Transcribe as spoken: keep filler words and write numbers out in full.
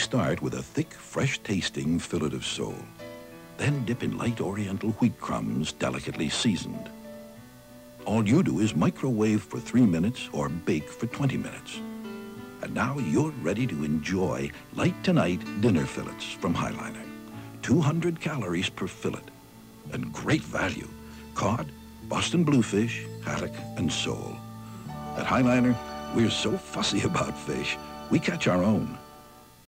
start with a thick, fresh-tasting fillet of sole. Then dip in light oriental wheat crumbs delicately seasoned. All you do is microwave for three minutes or bake for twenty minutes. And now you're ready to enjoy light-tonight dinner fillets from Highliner. two hundred calories per fillet. And great value. Cod, Boston bluefish, haddock, and sole. At Highliner, we're so fussy about fish, we catch our own.